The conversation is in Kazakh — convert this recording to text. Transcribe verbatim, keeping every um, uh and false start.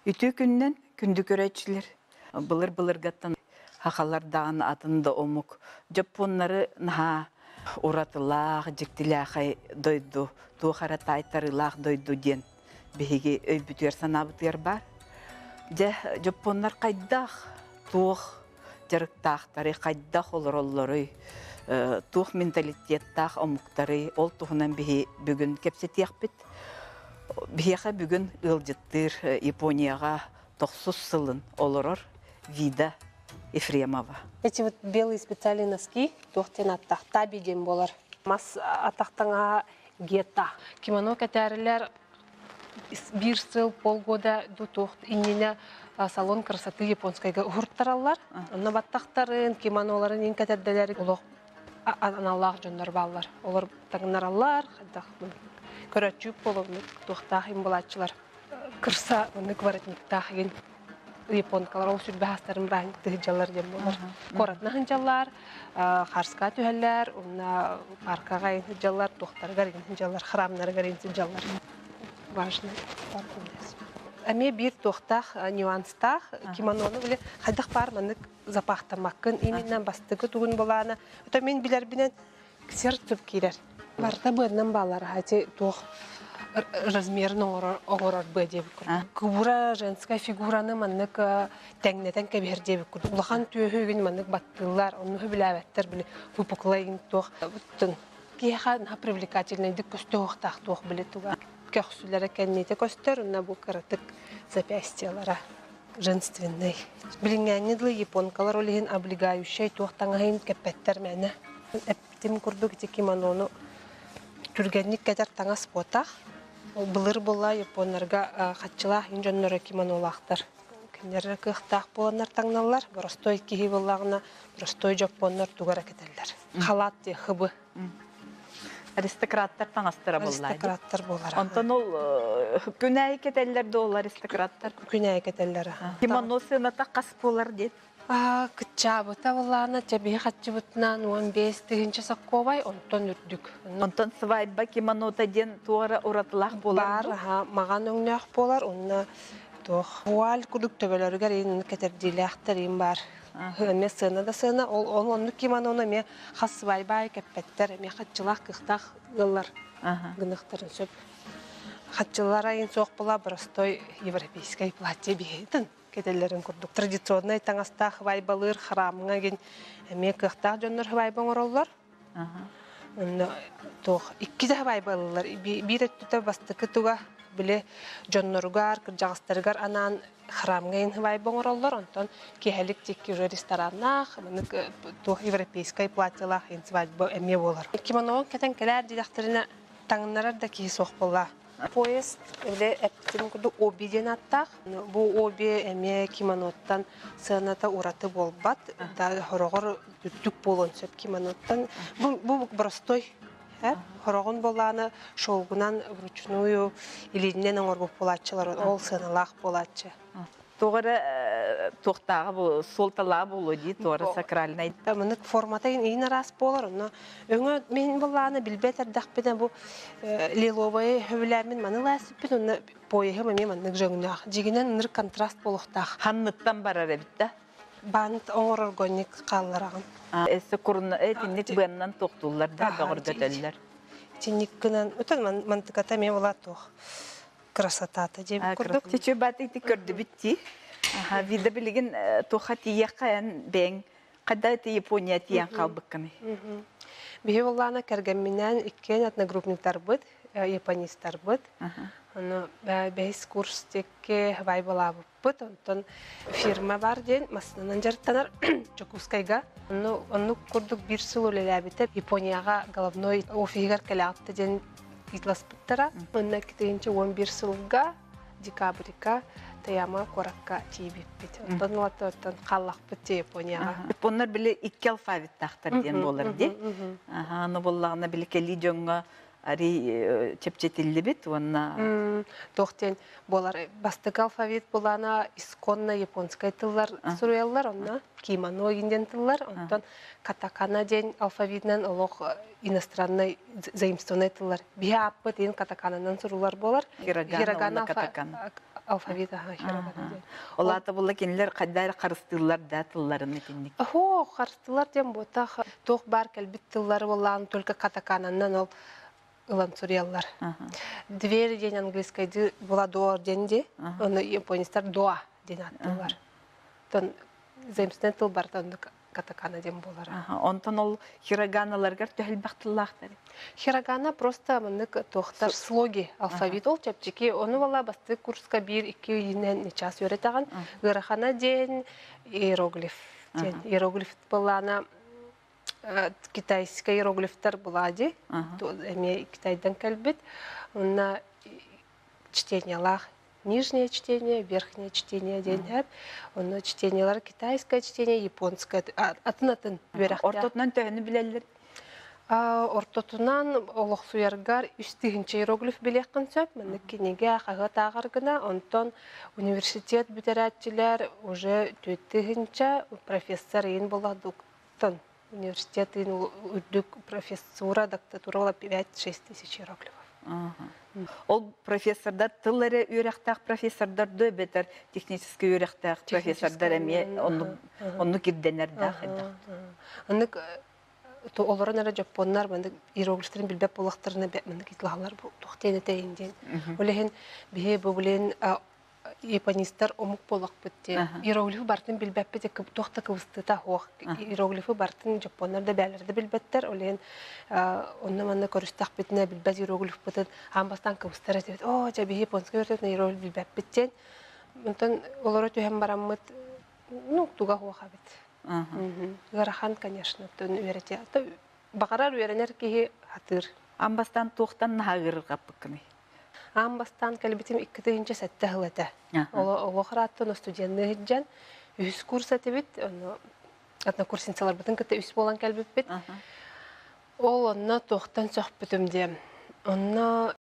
Үтü күннен күнді көрәтшілер. Былыр-былыр гаттан хақалардан атында омук. Жапоннары наха уратылақ, жіктіләқай дойду, туғара тайтарылақ дойду ден. Беге өйбүтер санабытыр бар. Же жапоннар қайдақ туғ жарықтақтары, қайдақ олыр-олыры, туғ менталитеттақ омуктары, ол туғынан беге бүгін кепсетияқ бит. Бияқа бүгін ылжыттыр Японияға тоқсыз сылын олырыр Вида Ефремова. Эти вот белые специальные носки тоқтен аттақта беден болар. Мас аттақтаңа гета. Кимоно кәтәрілер бір сыл, полгода до тоқт иннене салон красоты японскайға ұғырттаралар. Онна баттақтарын, кимоноларын ең кәтәрділері олық аналақ жондар балар. Олар таңынаралар, көрәтчүк болуынық тоқтақ им болатшылар. Кырса ұнық варатниктақ ген японкалар ол сүрбе хастарын бәңікті жалар дем болар. Коратна хынжалар, қарска түйәлер, ұнна паркаға ен жалар, тоқтарға ен жалар, храмнарға ен жалар. Важный паркундес. Әме бір тоқтақ нюанстақ, кимононы біле қайдақ бар мәнік запақтамаққын, именнен бастығы туғын боланы. Өті мен білер бінен ксер түп кейлер. Барта бөднен балар, хати тух размерін оңырар бө деп күрді. Кубура женская фигураны маннык тәңнетен кәбер деп күрді. Улахан түйөйген маннык баттылар, оны хүбіләвәттер білі выпуклайын тух. Бұттын кейха привлекательный дік көсті оқтақ тух білі туға. Көқсілері кәннеті көстер, ұнна бұл кірітік запястиялара женственный. Білінгәнедлі японкалар олеген облегающий туқтаңағын кәппәттер мәні. Әптім күрді кете кимононы түргенник кәтер таңа спотақ. Бұлыр бола японларға қатчылақ инженері кимонолақтар. Кенері қықтақ боланар таңналар, бұрыстой кейі болағына бұрыстой жапонлар туғара кетелер. Қалат де қыбы. Аристократтар таңастыра боллайды. Аристократтар болар. Онтан ол күнәй кетелерді ол аристократтар. Күнәй кетелері. Кимоносы ната қас болар дед. Кытчабыта болана, тебе хатчыбытынан он бес тыгынчы сакковай, онтон үрдік. Онтон свадьба кимонота ден туара уратылақ болар. Бар, маған өңнәқ болар, онна вуаль күдік төбелерігер ең кетердейліқтер ең бар. Мен сына да сына, ол онны кимононы мен қас свадьба кәппеттер, мен хатчылақ қықтақ ғылар ғынықтырын сөп. Хатчылар айын соқ бола, бірістой европейскай платье бейдін. Кетелерін күрдік. Традиционный таңастақ вайбалыр храмыңа ген әме қықтақ жонлар вайбан ороллар. Иккіде вайбалылар. Бір әттіті бастықы тұға біле жонларғар, кіржағыстарғар анан храмыңа ген вайбан ороллар. Онтан кехелік текке уже рестораннақ, европейскай платьялақ ен свадьба әме болар. Кимоноғын кәтен кәләр дедақтарына таңынарар да кейі соқ болар. Поезд или эптим куду обиден аттақ. Бу оби эме кимоноттан сыната ураты болбат. Да хорогор дүттүк болон сөп кимоноттан. Бу простой. Хорогон боланы шолгунан вручную илинен оңор болатчылар. Ол сыналақ болатчы. Тоғыры тоқтағы бұл, солталағы болу дейді, тоғыры сакральный. Мұнық формата ең арас болар. Өңі мен боланы білбет әрдақ беден бұл лиловай хөвілермен манылай сүппен, оны бойығы мәме мұнық жөңінақ. Жегінен ұныр контраст болуқтақ. Ханныттан барар әбітті? Бант оңыр органик қаларағын. Әсі құрыны әтінік бәннен тоқтулар да бағыр көтелілер. Тенік күнен, өтін мантықата мен ола тоқ. Красотата деп көрдік. Тече батыйты көрді бітті. Вида білген тоқа тияқаян бәң. Қада әті Япония тиян қалбыққаны? Бейі олағына кәргенменен ikкен этногруппниктар бұд, японистар бұд. Бәйс курс текке бай бола бұд. Онтон фирма бар ден, масынынан жарттанар Чокускайға. Оны көрдік бір сыл өлелі әбітіп, Японияға головной офигер кәлі атты ден Итлас бұттара, мұнна кетегінші он бір сылға декабрика таяма коракка тейбіп бет. Онтан олаты өттен қаллақ бұтте Японияға. Японлар білі икі алфавит тақтар ден болыр де. Оны болағына білі кәлі жоңға ари чепчетілі бет, онна... Тоқтен болар. Бастық алфавит болана исконна японскай тыллар сұруялар, онна кимоно енден тыллар, онтан катакана ден алфавитнен олық иностранный заимствованный тыллар. Бия аппы ден катакананан сұрулар болар. Хирогана, алфавит аха хирогана ден. Олата була кенлер каддар карыстылар да тылларын этинник. Охо, карыстылар ден бота тох бар келбит тыллары боллан только катакананан ол ылан сурьяллар. Дверь ден английский була door денде, оны японистар доа ден аттылар. Тон земстен тыл бар тон катакана ден болар. Онтон ол хироганаларга төһөл бактыллахтар. Хирогана просто мынык тохтар слоги алфавит ол чапчики. Оны бала басты курска бир iki йинен час өретаган. Гырахана ден иероглиф ден. Иероглиф болана китайский иероглифтар булади. Эме Китайдан келбит. Онна чтениялар. Нижнее чтение, верхнее чтение ден хәп. Онна чтениялар китайское чтение, японское. Атын-атын берәхтә. Ортотунан төһөнү билелер. Ортотунан олох суяргар үстигинче иероглиф билekкин сөп. Меник кинеге хага тагыр гына. Онтон университет битерәтчиләр уже төттигинче профессор ин буладыктан. Университет ин үдүк профессура доктатура пять-шесть тысяч иероглифов. Ол профессордар тыллары үйрәктәк профессордар бетер технический үйрәктәк профессордар эме онны онны кирденер да. Анык то олорон ара жапоннар менде иероглифтерин билбеп булактырына менде китлалар бу тохтене тейинден. Олехен бие бүлен японистар омук болак битте. Иероглиф бартын билбеп бите тохта кыбыстыта хох. Иероглифы бартын жапоннар да бәлерде билбеттер. Олехен онны менде көрүстәк битне билбет иероглиф битен амбастан кыбыстыра дебет. О, жа бие японский өртөтне иероглиф билбеп биттен. Мынтан олоро төһәм бараммыт. Ну, туга хоха бит. Гарахан, конечно, тон үйрәтә. Багарар үйрәнер ки хатыр. Амбастан тохтан нагыр капкыны. Амбастан калбитим иккетинче сәттә хылата. Ол охраттан студентны җан үз курс атыбит, аны атна курсинчалар битен кете үз болан калбит бит. Ол онна тохтан сөхбүтүмдә. Онна